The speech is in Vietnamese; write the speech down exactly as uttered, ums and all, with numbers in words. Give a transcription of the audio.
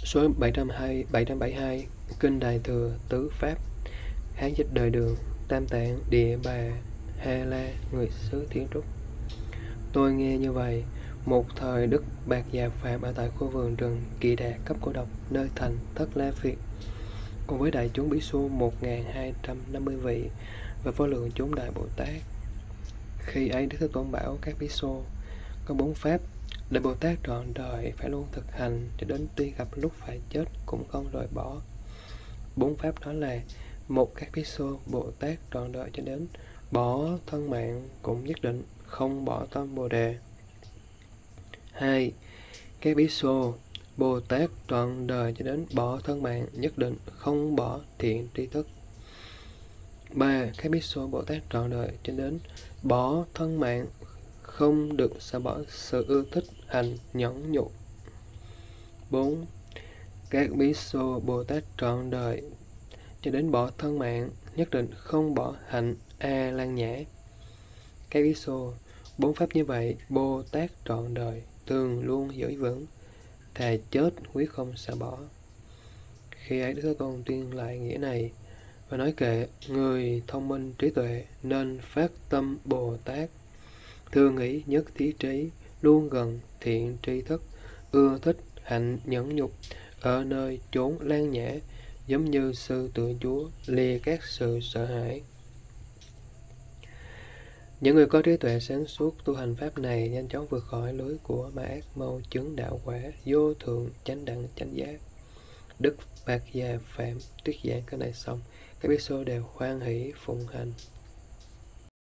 Số bảy trăm hai bảy trăm bảy mươi hai Kinh Đại Thừa Tứ Pháp. Hán dịch đời Đường, Tam Tạng Địa Bà Ha La, người xứ Thiên Trúc. Tôi nghe như vậy, một thời Đức Bạt Già Phạm ở tại khu vườn rừng Kỳ Đà cấp Cô Độc, nơi thành Thất La Phiệt, cùng với đại chúng Bí Xu một nghìn hai trăm năm mươi vị và vô lượng chúng đại Bồ Tát. Khi ấy Đức Thế Tôn bảo các Bí Xu, có bốn pháp Đại Bồ Tát trọn đời phải luôn thực hành, cho đến tuy gặp lúc phải chết cũng không rời bỏ. Bốn pháp đó là: một, các Bí Xu Bồ Tát trọn đời cho đến bỏ thân mạng cũng nhất định không bỏ tâm Bồ Đề. Hai, các Bí Xu Bồ Tát trọn đời cho đến bỏ thân mạng nhất định không bỏ thiện tri thức. Ba, các Bí Xu Bồ Tát trọn đời cho đến bỏ thân mạng không được xả bỏ sự ưa thích hành nhẫn nhục. Bốn, các Bí Xu Bồ Tát trọn đời cho đến bỏ thân mạng nhất định không bỏ hạnh A Lan Nhã. Các Bí Xu, bốn pháp như vậy Bồ Tát trọn đời thường luôn giữ vững, thà chết quyết không xả bỏ. Khi ấy Đức Thế Tôn tuyên lại nghĩa này và nói kệ: người thông minh trí tuệ nên phát tâm Bồ Tát, thường nghĩ nhất thiết trí, luôn gần thiện tri thức, ưa thích hạnh nhẫn nhục, ở nơi chốn lan nhã, giống như sư tượng Chúa lìa các sự sợ hãi. Những người có trí tuệ sáng suốt tu hành pháp này nhanh chóng vượt khỏi lưới của ma ác, mau chứng đạo quả vô thượng chánh đẳng chánh giác. Đức Bạt Già Phạm thuyết giảng cái này xong, các Bí Xu đều hoan hỷ phụng hành.